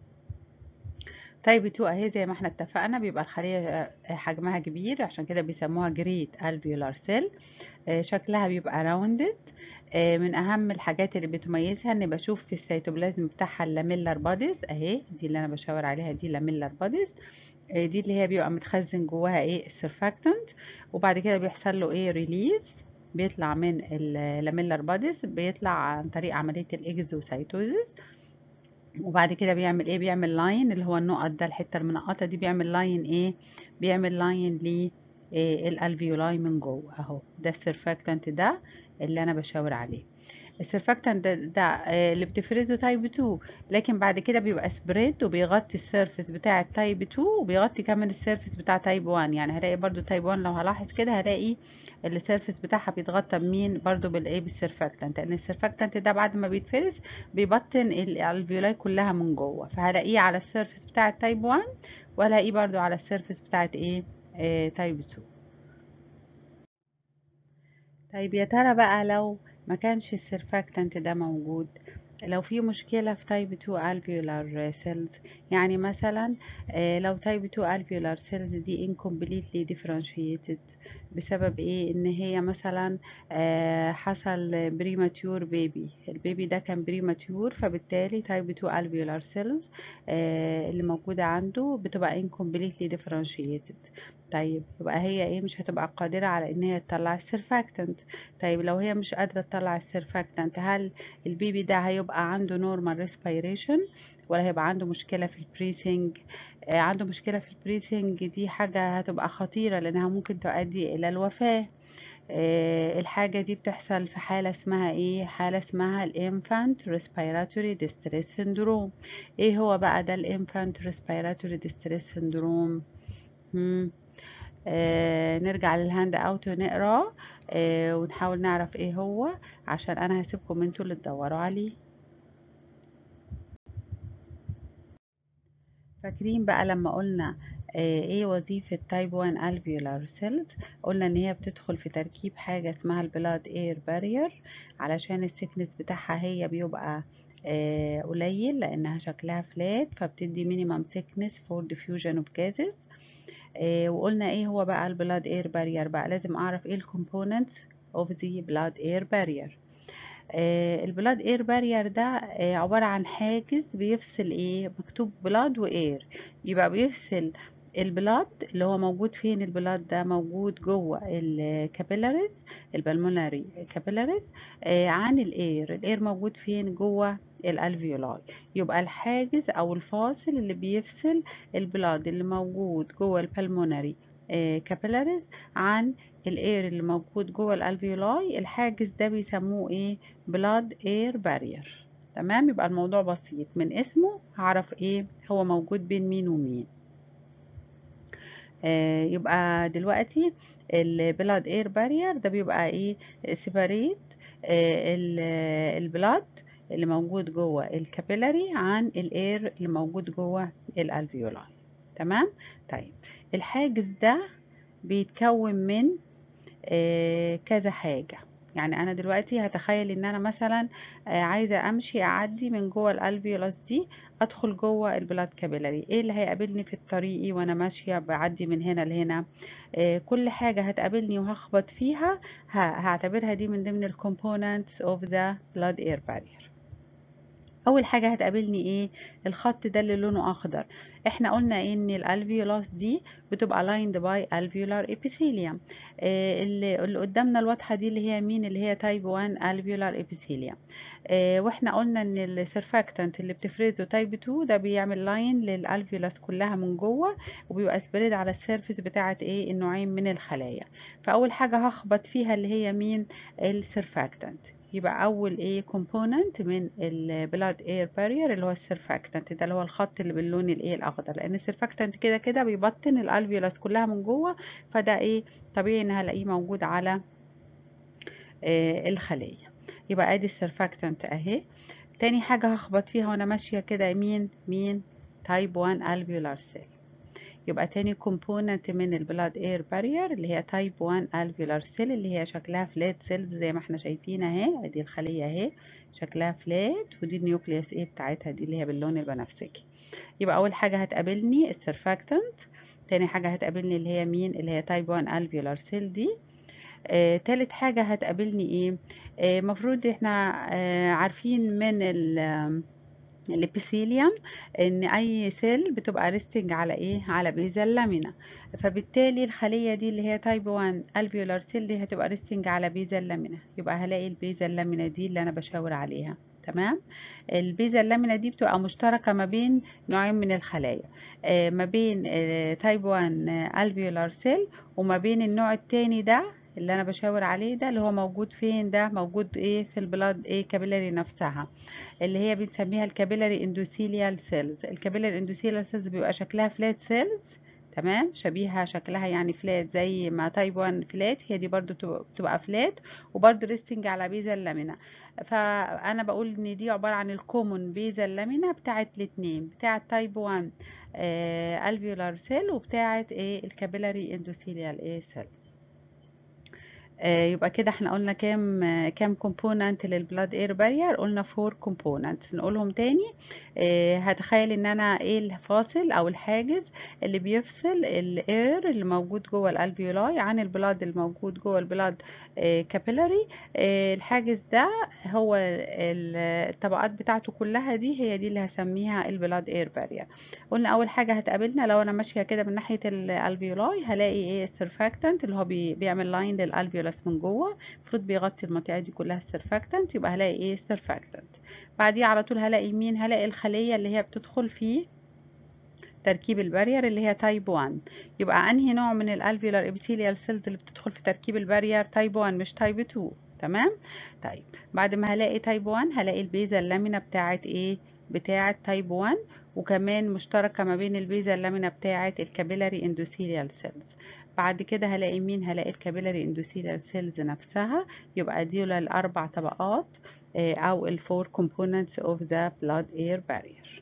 تايب اتنين اهي زي ما احنا اتفقنا بيبقى الخلية آه، حجمها كبير، عشان كده بيسموها جريت alveolar cell. آه، شكلها بيبقى راوندد. من اهم الحاجات اللي بتميزها ان بشوف في السيتوبلازم بتاعها اللاميلر باديز اهي، دي اللي انا بشاور عليها دي لاميلر باديز. دي اللي هي بيبقى متخزن جواها ايه؟ السرفاكتنت. وبعد كده بيحصل له ايه؟ ريليز، بيطلع من اللاميلر باديز، بيطلع عن طريق عملية الاكزوسايتوزيس. وبعد كده بيعمل ايه؟ بيعمل لاين، اللي هو النقط ده، الحتة المنقطة دي بيعمل لاين ايه؟ بيعمل لاين ل الالفيولاي من جوه اهو. ده السرفاكتنت ده اللي انا بشاور عليه. السرفاكتنت ده, ده آه، اللي بتفرزه تايب اتنين، لكن بعد كده بيبقى سبريد وبيغطي السيرفيس بتاع التايب اتنين، وبيغطي كمان السيرفيس بتاع تايب واحد. يعني هلاقي برضو تايب واحد لو هلاحظ كده هلاقي السيرفيس بتاعها بيتغطى بمين؟ برضو بالايه؟ بالسرفاكتنت، لان السرفاكتنت ده بعد ما بيتفرز بيبطن الالفيولاي كلها من جوه، فهلاقيه على السيرفيس بتاع التايب واحد، وهلاقيه برضو على السيرفيس بتاعت ايه؟ آه تايب اتنين. طيب يا ترى بقى لو ما كانش السرفاكتنت ده موجود، لو في مشكلة في تايب اتنين alveolar cells، يعني مثلا آه، لو تايب اتنين alveolar cells دي incompletely differentiated بسبب ايه؟ ان هي مثلا آه، حصل premature baby، البيبي ده كان premature، فبالتالي تايب اتنين alveolar cells آه، اللي موجودة عنده بتبقى incompletely differentiated. طيب يبقى هي ايه؟ مش هتبقى قادرة على ان هي تطلع السرفاكتنت. طيب لو هي مش قادرة تطلع السرفاكتنت، هل البيبي ده هيبقى عنده نورمال ريسبيريشن ولا هيبقى عنده مشكلة في البريسنج؟ آه عنده مشكلة في البريسنج، دي حاجة هتبقى خطيرة لأنها ممكن تؤدي إلى الوفاة. آه الحاجة دي بتحصل في حالة اسمها ايه؟ حالة اسمها الانفانت ريسبيراتوري ديستريس سيندروم. ايه هو بقى ده الانفانت ريسبيراتوري ديستريس سيندروم؟ آه نرجع للهاند اوت ونقراه آه ونحاول نعرف ايه هو، عشان انا هسيبكم انتوا اللي تدوروا عليه. فاكرين بقى لما قلنا آه ايه وظيفة تايب واحد alveolar cells؟ قلنا ان هي بتدخل في تركيب حاجة اسمها البلاد اير بارير، علشان السكنس بتاعها هي بيبقى آه قليل لانها شكلها فلات، فبتدي minimum thickness for diffusion of gases. آه وقلنا ايه هو بقى البلاد اير بارير؟ بقى لازم اعرف ايه الكومبوننتس of the blood air barrier. آه البلاد اير بارير ده آه عبارة عن حاجز بيفصل ايه، مكتوب بلاد واير، يبقى بيفصل البلاد اللي هو موجود فين، البلاد ده موجود جوه الكابيلاريز، البلموناري كابيلاريز، آه عن الاير، الاير موجود فين جوه الالفيولاي. يبقى الحاجز او الفاصل اللي بيفصل البلاد اللي موجود جوه البلموناري كابيلاريز عن الاير اللي موجود جوه الالفيولاي، الحاجز ده بيسموه ايه؟ بلاد اير بارير. تمام، يبقى الموضوع بسيط، من اسمه هعرف ايه هو موجود بين مين ومين. آه يبقى دلوقتي البلاد اير بارير ده بيبقى ايه؟ سيباريت البلاد اللي موجود جوه الكابيلاري عن الاير اللي موجود جوه الالفيولاي. تمام. طيب الحاجز ده بيتكون من آه، كذا حاجة. يعني انا دلوقتي هتخيل ان انا مثلا آه، عايزة امشي اعدي من جوه الالفيولاس دي، ادخل جوه البلاد كابيلاري، ايه اللي هيقابلني في الطريقي وانا ماشية بعدي من هنا لهنا؟ آه، كل حاجة هتقابلني وهخبط فيها ه- هعتبرها دي من ضمن الكومبوننتس اوف ذا بلاد اير بارير. اول حاجه هتقابلني ايه؟ الخط ده اللي لونه اخضر. احنا قلنا إيه؟ ان الالفيولاس دي بتبقى lined by alveolar epithelium. آه اللي, اللي قدامنا الواضحه دي اللي هي مين؟ اللي هي تايب واحد alveolar epithelium. آه واحنا قلنا ان السيرفاكتنت اللي بتفرزه تايب اتنين ده بيعمل لاين للالفيولاس كلها من جوه، وبيبقى سبريد على السيرفيس بتاعه ايه؟ النوعين من الخلايا. فاول حاجه هخبط فيها اللي هي مين؟ السيرفاكتنت. يبقى اول ايه كومبوننت من البلاد اير بارير اللي هو السيرفاكتنت ده، اللي هو الخط اللي باللون الايه الاخضر، لان السيرفاكتنت كده كده بيبطن الالفيولاس كلها من جوه، فده ايه طبيعي ان هلاقيه موجود على آه الخليه. يبقى ادي السيرفاكتنت اهي. تاني حاجه هخبط فيها وانا ماشيه كده مين؟ مين؟ تايب واحد الفيولار سيل. يبقى تاني كومبوننت من البلاد اير بارير اللي هي تايب واحد الفيولار سيل، اللي هي شكلها فلات سيلز زي ما احنا شايفين اهي. ادي الخليه اهي شكلها فلات، ودي النيوكليوس ايه بتاعتها دي اللي هي باللون البنفسجي. يبقى اول حاجه هتقابلني السيرفاكتنت، تاني حاجه هتقابلني اللي هي مين؟ اللي هي تايب واحد الفيولار سيل دي. آه، تالت حاجه هتقابلني ايه؟ آه، مفروض احنا آه، عارفين من ال الابيثيليوم ان اي سيل بتبقى ريستنج على ايه؟ على بيزال لامينا. فبالتالي الخليه دي اللي هي تايب واحد الفيولار سيل دي هتبقى ريستنج على بيزال لامينا، يبقى هلاقي البيزال لامينا دي اللي انا بشاور عليها. تمام. البيزال لامينا دي بتبقى مشتركه ما بين نوعين من الخلايا، آه، ما بين تايب واحد الفيولار سيل وما بين النوع التاني ده اللي انا بشاور عليه ده، اللي هو موجود فين؟ ده موجود ايه؟ في البلاد ايه كابيلاري نفسها، اللي هي بنسميها الكابيلاري اندوثيليال سيلز. الكابيلاري اندوثيليال سيلز بيبقى شكلها فلات سيلز، تمام، شبيهة شكلها يعني فلات زي ما تايب واحد فلات، هي دي برضو بتبقى فلات وبرضو ريستنج على بيزا لامينا. فانا بقول ان دي عبارة عن الكومون بيزا لامينا بتاعت الاتنين، بتاعت تايب واحد آه الفيولار سيل وبتاعت ايه الكابيلاري اندوثيليال ايه سيل. آه، يبقى كده احنا قلنا كام آه، كام كومبوننت للبلاد اير بارير؟ قلنا فور كومبوننتس، نقولهم تاني. آه، هتخيل ان انا ايه الفاصل او الحاجز اللي بيفصل الاير اللي موجود جوه الالفيولاي عن البلاد الموجود جوه البلاد كابيلاري. الحاجز ده هو ال- الطبقات بتاعته كلها دي هي دي اللي هسميها البلاد اير بارير. قلنا اول حاجه هتقابلنا لو انا ماشيه كده من ناحيه الالفيولاي هلاقي ايه؟ السيرفاكتنت اللي هو بي بيعمل لاين للالفيولاس من جوه، المفروض بيغطي المنطقه دي كلها السيرفاكتنت، يبقى هلاقي ايه؟ السيرفاكتنت. بعديه على طول هلاقي مين؟ هلاقي الخليه اللي هي بتدخل في تركيب البارير اللي هي تايب واحد. يبقى انهي نوع من الالفيولار ابيثيليال سيلز اللي بتدخل في تركيب البارير؟ تايب واحد مش تايب اتنين. تمام. طيب بعد ما هلاقي تايب واحد هلاقي البيزا اللامينا بتاعت ايه؟ بتاعت تايب واحد، وكمان مشتركه ما بين البيزا اللامينا بتاعت الكابيلاري اندوثيليال سيلز. بعد كده هلاقي مين؟ هلاقي الكابيلاري اندوثيليال سيلز نفسها. يبقى دي الاربع طبقات آه، او الفور components of the blood air barrier.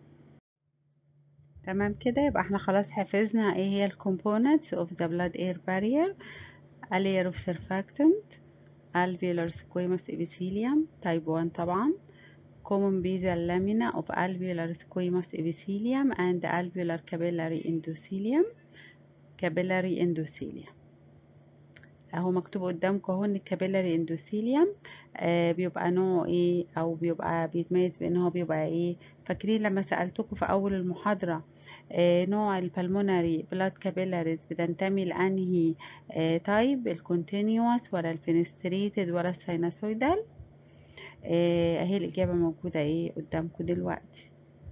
تمام كده، يبقى احنا خلاص حفظنا ايه هي ال components of the blood air barrier: a layer of surfactant, alveolar squamous epithelium type واحد طبعا، common basal lamina of alveolar squamous epithelium and alveolar capillary endothelium capillary endothelium. اهو مكتوب قدامكم اهو ان الكابيلاري اندوثيليوم آه بيبقى نوعه ايه، او بيبقى بيتميز بان هو بيبقى ايه. فاكرين لما سألتكم في اول المحاضرة آه نوع البلمونري بلاد كابيلاريز بتنتمي لانهي آه تايب، الكونتينيوس ولا الفينستريتد ولا السايناسويدال؟ آه اهي الاجابة موجودة ايه قدامكم دلوقتي.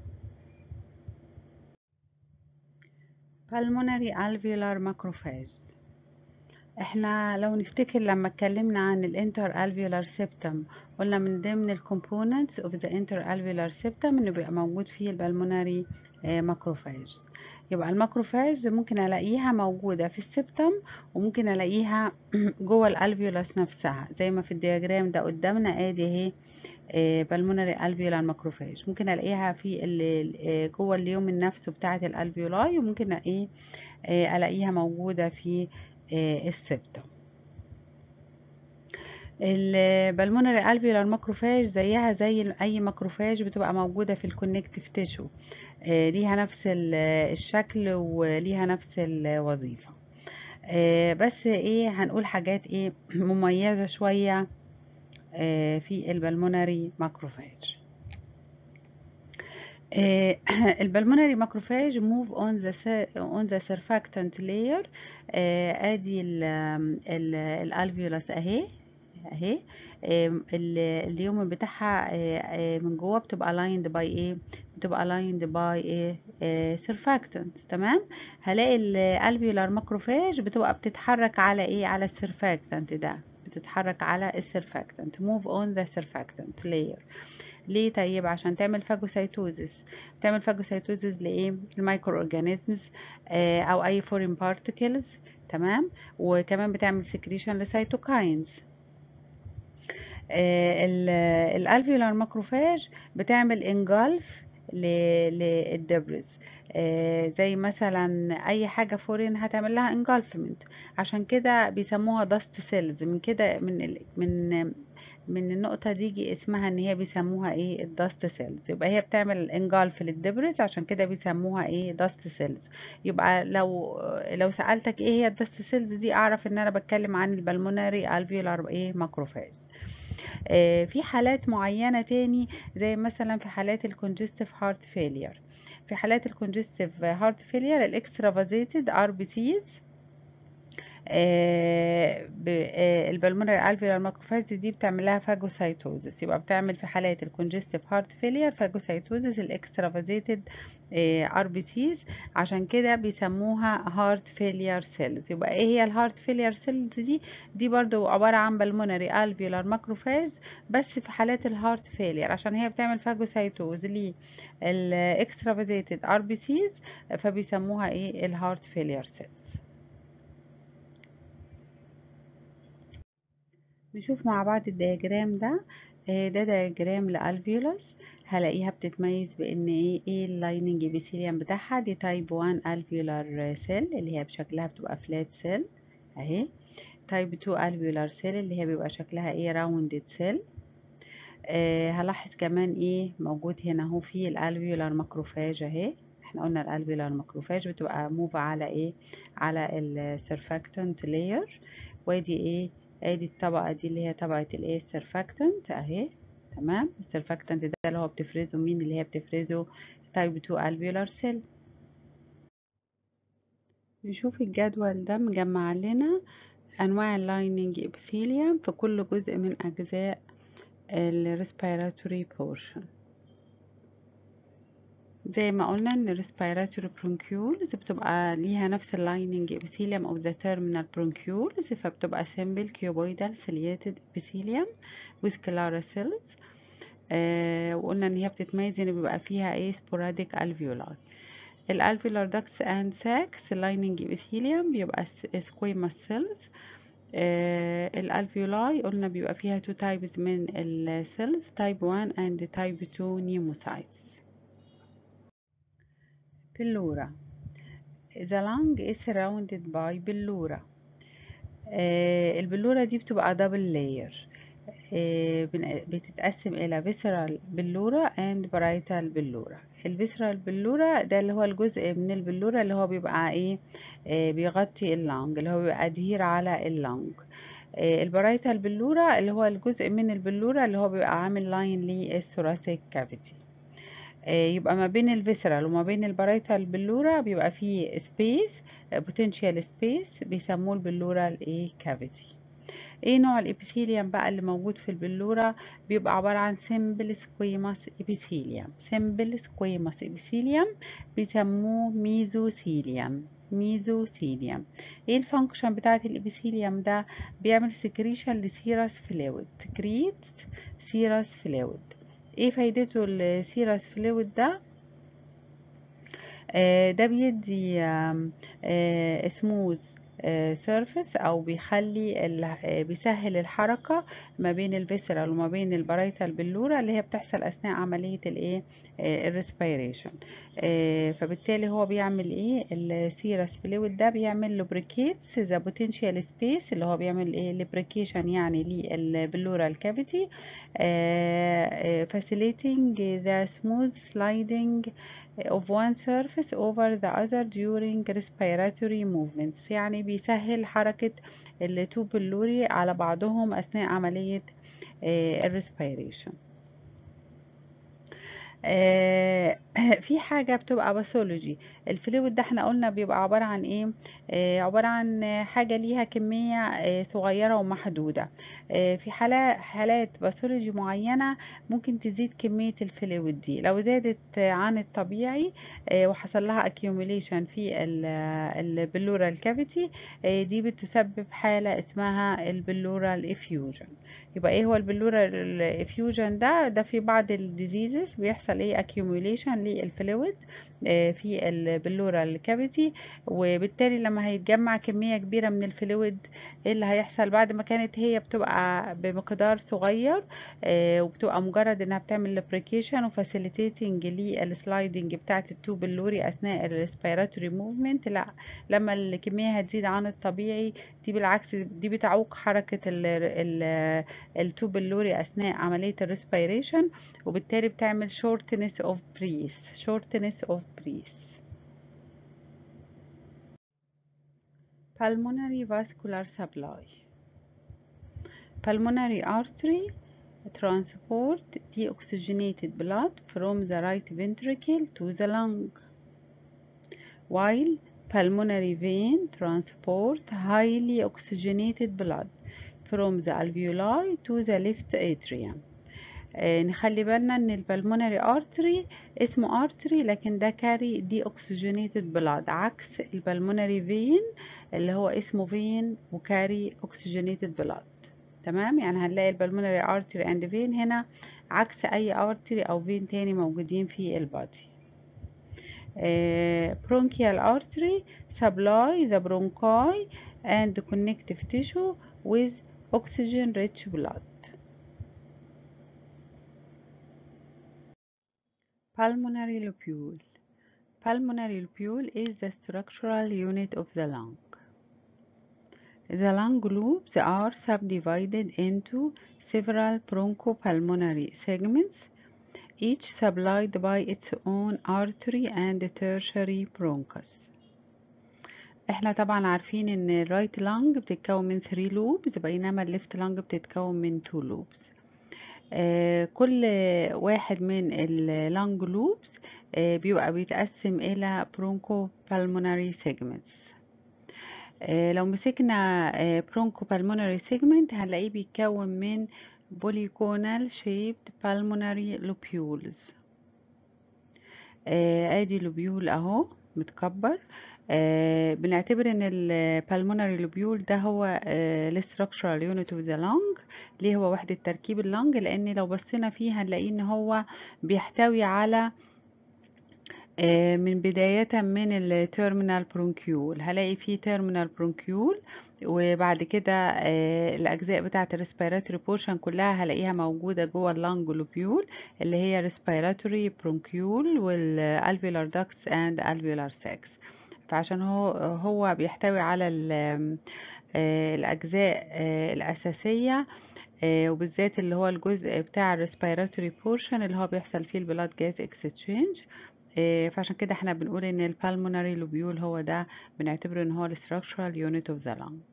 pulmonary alveolar macrophage. احنا لو نفتكر لما اتكلمنا عن الانتر الفيولار سيبتم قلنا من ضمن الكومبوننتس اوف ذا انتر الفيولار سيبتم انه بيبقى موجود فيه البلمونري ماكروفاج. يبقى الماكروفاج ممكن الاقيها موجوده في السيبتم وممكن الاقيها جوه الالفيولاس نفسها، زي ما في الدياجرام ده قدامنا ادي اهي بالمونري الفيولار ماكروفاج. ممكن الاقيها في جوه اليومن نفسه بتاعه الالفيولاي، وممكن ايه الاقيها موجوده في السبتم. البلمونري الفيولار ماكروفاج زيها زي اي ماكروفاج بتبقى موجوده في الكونكتيف تيشو، ليها نفس الشكل وليها نفس الوظيفه، بس ايه هنقول حاجات ايه مميزه شويه في البلمونري ماكروفاج. البلمونري ماكروفاج موف اون ذا اون ذا سيرفاكتنت لاير. ادي الالفيولاس اهي اهي اليوم بتاعها من جوه بتبقى لايند باي ايه، بتبقى لايند باي ايه سيرفاكتنت. تمام. هلاقي الالفيولار ماكروفاج بتبقى بتتحرك على ايه، على السيرفاكتنت ده، بتتحرك على السيرفاكتنت موف اون ذا سيرفاكتنت لاير. ليه؟ طيب عشان تعمل فاجوسايتوزيس. تعمل فاجوسايتوزيس لايه؟ المايكرو اورجانيزمز آه او اي فورين بارتكلز. تمام. وكمان بتعمل سكريشن لسيتوكاينز. آه الالفيولار ماكروفاج بتعمل انجلف للدبرز، آه زي مثلا اي حاجه فورين هتعمل لها انجلفمنت، عشان كده بيسموها داست سيلز. من كده من ال من من النقطة دي يجي اسمها ان هي بيسموها ايه الداست سيلز. يبقى هي بتعمل انجلف للدبرز، عشان كده بيسموها ايه داست سيلز. يبقى لو لو سألتك ايه هي الداست سيلز دي، اعرف ان انا بتكلم عن البلمونري الفيولار ايه ماكروفاج. آه في حالات معينة تاني، زي مثلا في حالات الكونجستيف هارت فيلير. في حالات الكونجستيف هارت فيلير الاكسترافازيتد ار بي سيز البلمونري الفيولار ماكروفاج دي بتعمل لها فاجوسايتوزس. يبقى بتعمل في حالات الكونجستيف هارت فيلير فاجوسايتوزس الاكسترافازيتد ار بي سيز، عشان كده بيسموها هارت فيلير سيلز. يبقى ايه هي الهارت فيلير سيلز دي؟ دي برضو عباره عن بلمونري الفيولار ماكروفاج بس في حالات الهارت فيلير، عشان هي بتعمل فاجوسايتوز للاكسترافازيتد ار بي سيز، فبيسموها ايه الهارت فيلير سيلز. نشوف مع بعض الدياجرام ده. ده دياجرام لالفيولوس. هلاقيها بتتميز بان ايه ايه اللايننج ابيثيليوم بتاعها. دي تايب واحد الفيولار سيل اللي هي بشكلها بتبقى فلات سيل اهي. تايب اتنين الفيولار سيل اللي هي بيبقى شكلها ايه راوندد سيل. آه هلاحظ كمان ايه موجود هنا اهو في الالفيولار ماكروفاج اهي. احنا قلنا الالفيولار ماكروفاج بتبقى موف على ايه، على السيرفاكتنت لاير. وادي ايه، ادي الطبقة دي اللي هي طبقة الايه السيرفاكتنت اهي. تمام. السيرفاكتنت ده اللي هو بتفرزه مين، اللي هي بتفرزه تايب اتنين الفيولار سيل. نشوف الجدول ده مجمع لنا انواع اللايننج ابيثيليوم في كل جزء من اجزاء الريسبيراتوري بورشن. زي ما قلنا ان respiratory bronchioles بتبقى ليها نفس اللايننج epithelium of the terminal bronchioles، فبتبقى simple cuboidal ciliated epithelium with clara cells. آه وقلنا ان هي بتتميز ان بيبقى فيها ايه sporadic alveoli. الالفيولار ducts and sacs lining epithelium بيبقى squamous cells. آه الالفيولاي قلنا بيبقى فيها two types من السيلز، type one and type two pneumocytes. Pleura. The lung is surrounded by بلورة. آه البلورة دي بتبقى دبل لاير. آه، بن- بتتقسم إلى visceral بلورا and parietal بلورا. الفيسرال بلورا ده اللي هو الجزء من البلورا اللي هو بيبقى ايه، آه، بيغطي اللنج، اللي هو بيبقى أدهير على اللنج. آه، البرايتال بلورا اللي هو الجزء من البلورا اللي هو بيبقى عامل لاين للثوراسيك كافيتي. يبقى ما بين الفيسرال وما بين البرايتال بلورا بيبقى فيه سبيس، بوتنشال سبيس، بيسموه البلورال ايه كافيتي. ايه نوع الابيثيليوم بقى اللي موجود في البلورة؟ بيبقى عبارة عن سيمبل سكويموس ابيثيليوم. سيمبل سكويموس ابيثيليوم بيسموه ميزوثيليوم. ميزوثيليوم. ايه الفانكشن بتاعت الابيثيليوم ده؟ بيعمل سكريشن لسيرس فلويد. سكريت سيرس فلويد. ايه فايدته السيرس فلويد ده؟ آه، ده بيدي سموث سيرفيس، او بيخلي ال- آه، بيسهل الحركه ما بين الفيسرال وما بين البرايتال بلورا اللي هي بتحصل اثناء عمليه الايه، الريسبيريشن. فبالتالي هو بيعمل ايه السيرس فلويد ده؟ بيعمل لوبريكيتس ذا بوتنشال سبيس، اللي هو بيعمل ايه لوبريكيشن يعني للبلورال كافيتي، facilitating the smooth sliding of one surface over the other during respiratory movements. يعني بيسهل حركة التو بلوري على بعضهم أثناء عملية الريسبيريشن. آه، في حاجة بتبقى باثولوجي. الفلويد ده احنا قلنا بيبقى عبارة عن ايه؟ آه، عبارة عن حاجة ليها كمية آه، صغيرة ومحدودة. آه، في حالات حالات باثولوجي معينة ممكن تزيد كمية الفلويد دي. لو زادت آه، عن الطبيعي آه، وحصل لها accumulation في البلورال كافيتي، دي بتسبب حالة اسمها البلورال effusion. يبقى ايه هو البلورال افيوجن ده؟ ده في بعض الديزيزز بيحصل ايه accumulation للفلويد آه، في البلورال كافيتي، وبالتالي لما هيتجمع كمية كبيرة من الفلويد، ايه اللي هيحصل؟ بعد ما كانت هي بتبقى بمقدار صغير آه، وبتبقى مجرد انها بتعمل لبريكيشن وفاسيليتيتنج للسلايدنج بتاعت التوب بلوري اثناء الريسبيراتوري موفمنت، لا، لما الكمية هتزيد عن الطبيعي، دي بالعكس دي بتعوق حركة ال ال التوب اللوري أثناء عملية الريسبيريشن، وبالتالي بتعمل shortness of breath. shortness of breath. pulmonary vascular supply. pulmonary artery transport deoxygenated blood from the right ventricle to the lung, while pulmonary vein transport highly oxygenated blood from the alveoli to the left atrium. آه، نخلي بالنا ان البلمونري ارتري اسمه ارتري، لكن ده كاري دي اوكسجينيتد بلاد، عكس البلمونري فين اللي هو اسمه فين وكاري اوكسجينيتد بلاد. تمام، يعني هنلاقي البلمونري ارتري اند فين هنا عكس اي ارتري او فين تاني موجودين في البادي. bronchial artery supply the bronchi and connective tissue with oxygen rich blood. Pulmonary lobule. Pulmonary lobule is the structural unit of the lung. The lung lobes are subdivided into several bronchopulmonary segments, each supplied by its own artery and tertiary bronchus. احنا طبعا عارفين ان الرايت لانج بتتكون من ثلاثة لوبز، بينما الليفت لانج بتتكون من اتنين لوبز. آه، كل واحد من اللانج لوبز آه، بيبقى بيتقسم إلى برونكو بالمونري سيجمنتس. لو مسكنا برونكو بالمونري سيجمنت هنلاقيه بيتكون من بوليكونال شيبد بالمونري لوبيولز. ادي لوبيول اهو متكبر. آه بنعتبر ان البالمونري لوبيول ده هو الاستراكشرال يونت اوف ذا لانج. ليه هو وحدة تركيب اللنج؟ لان لو بصينا فيه هنلاقيه ان هو بيحتوي على آه من بداية من التيرمينال برونكيول، هلاقي فيه تيرمينال برونكيول، وبعد كده آه الاجزاء بتاعه الريسبيراتوري بورشن كلها هلاقيها موجوده جوه اللانج لوبيول اللي هي ريسبيراتوري برونكيول والالفيولار داكتس اند الفيولار ساكس. فعشان هو هو بيحتوي على آه الاجزاء آه الاساسيه آه، وبالذات اللي هو الجزء بتاع الريسبيراتوري بورشن اللي هو بيحصل فيه البلاد جاز اكستشينج. فعشان كده احنا بنقول ان البالمونري لوبيول هو ده بنعتبره ان هو الستراكشرال يونت اوف ذا لانج.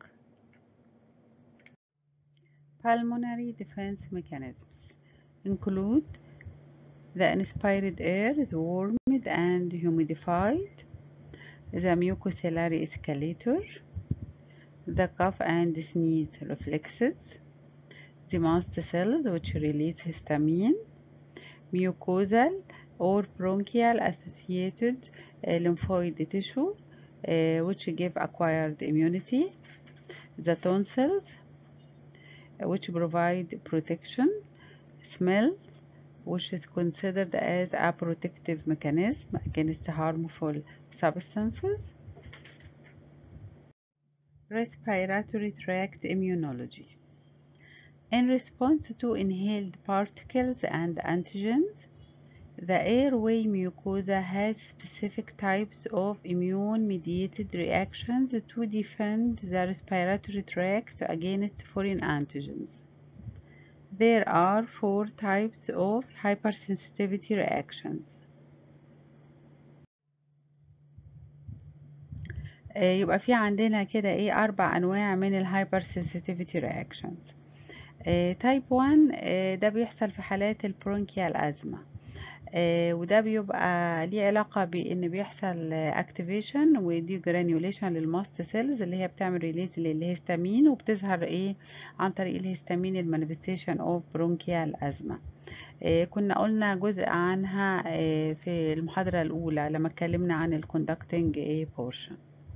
Pulmonary defense mechanisms include the inspired air is warmed and humidified, the mucociliary escalator, the cough and sneeze reflexes, the mast cells which release histamine, mucosal or bronchial associated uh, lymphoid tissue uh, which give acquired immunity, the tonsils which provide protection, smell which is considered as a protective mechanism against harmful substances, respiratory tract immunology. In response to inhaled particles and antigens, the airway mucosa has specific types of immune-mediated reactions to defend the respiratory tract against foreign antigens. There are four types of hypersensitivity reactions. يبقى في عندنا كده ايه اربع انواع من الهايبر سنسيتيفيتي رياكشنز. تايب واحد ده بيحصل في حالات البرونكيال ازمه، وده بيبقى ليه علاقة بان بيحصل اكتيفيشن ودي جرانيوليشن للماست سيلز اللي هي بتعمل ريليز للهستامين وبتظهر ايه عن طريق الهستامين المانيفستيشن اوف برونكيال ازمه. كنا قلنا جزء عنها في المحاضرة الاولى لما اتكلمنا عن الكوندكتنج بورشن.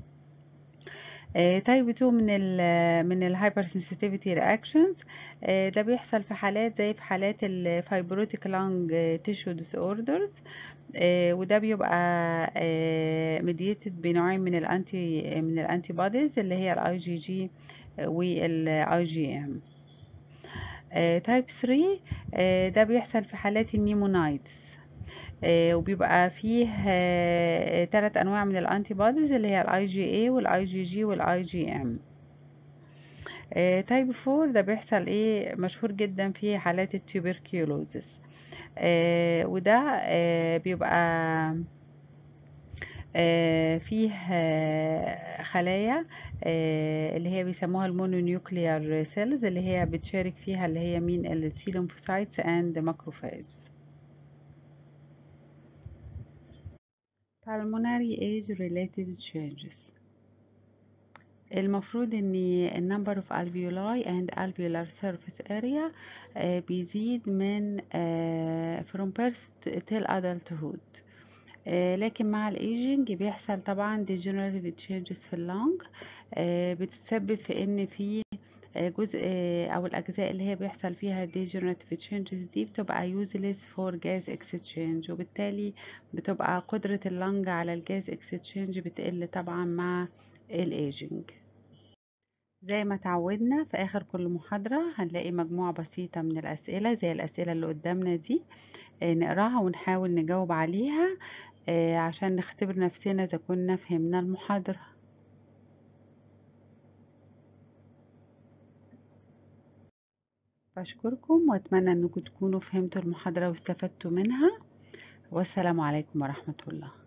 تايب اتنين من ال من الهايبر سنسيتيفيتي رياكشنز ده بيحصل في حالات زي في حالات الفايبروتيك لانج تيشو ديس اوردرز، وده بيبقى ميديتد بنوعين من الانتي من الانتي بوديز اللي هي الاي جي جي والاي جي ام. تايب تلاتة ده بيحصل في حالات النيمونايتس، وبيبقى فيه ثلاث انواع من الانتي بوديز اللي هي الاي جي اي والاي جي جي والاي جي ام. تايب اربعة ده بيحصل ايه مشهور جدا في حالات التوبركيولوزيس، وده بيبقى فيه خلايا اللي هي بيسموها المونونيوكليار سيلز اللي هي بتشارك فيها اللي هي مين التي ليمفوسايتس اند ماكروفاجز. pulmonary age related changes. المفروض ان النمبر اوف alveoli and alveolar surface area بيزيد من from birth till adulthood، لكن مع الايجنج بيحصل طبعا degenerative changes في اللنج بتتسبب في ان في جزء او الاجزاء اللي هي بيحصل فيها degenerative changes دي بتبقى useless for gas exchange، وبالتالي بتبقى قدرة اللنج على الجاز exchange بتقل طبعا مع الايجنج. زي ما تعودنا في اخر كل محاضرة هنلاقي مجموعة بسيطة من الاسئلة زي الاسئلة اللي قدامنا دي، نقراها ونحاول نجاوب عليها عشان نختبر نفسنا اذا كنا فهمنا المحاضرة. بشكركم واتمنى انكم تكونوا فهمتوا المحاضرة واستفدتوا منها، والسلام عليكم ورحمة الله.